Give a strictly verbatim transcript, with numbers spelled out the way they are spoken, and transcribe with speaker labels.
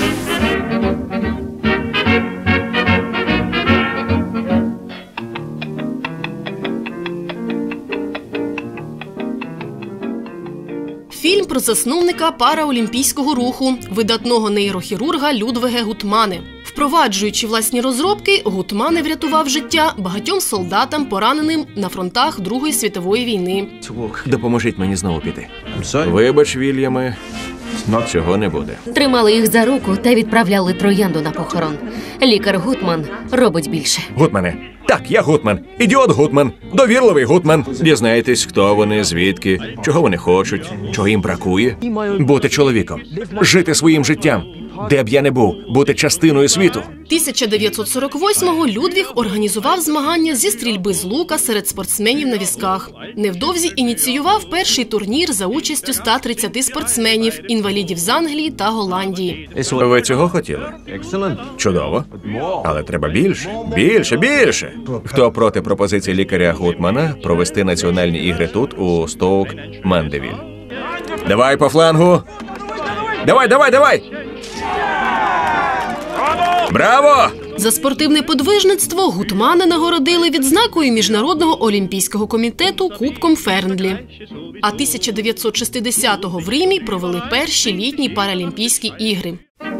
Speaker 1: Фільм про засновника параолімпійського руху, видатного нейрохірурга Людвига Гутмане. Впроваджуючи власні розробки, Гутмане врятував життя багатьом солдатам, пораненим на фронтах Другої світової війни.
Speaker 2: Допоможіть мені знову піти. Вибач, Вільяме, цього не буде.
Speaker 3: Тримали їх за руку та відправляли троянду на похорон. Лікар Гутман робить більше.
Speaker 2: Гутмане. Так, я Гутман. Ідіот Гутман. Довірливий Гутман. Дізнаєтесь, хто вони, звідки, чого вони хочуть, чого їм бракує. Бути чоловіком. Жити своїм життям. Де б я не був, бути частиною світу.
Speaker 1: тисяча дев'ятсот сорок восьмого Людвіг організував змагання зі стрільби з лука серед спортсменів на візках. Невдовзі ініціював перший турнір за участю ста тридцяти спортсменів, інвалідів з Англії та Голландії.
Speaker 2: Ви цього хотіли? Чудово. Але треба більше, більше, більше. Хто проти пропозиції лікаря Гутмана провести національні ігри тут, у Стоук-Мандевіль? Давай по флангу. Давай, давай, давай! Браво!
Speaker 1: За спортивне подвижництво Гутмана нагородили відзнакою Міжнародного олімпійського комітету Кубком Ферндлі. А тисяча дев'ятсот шістдесятого в Римі провели перші літні паралімпійські ігри.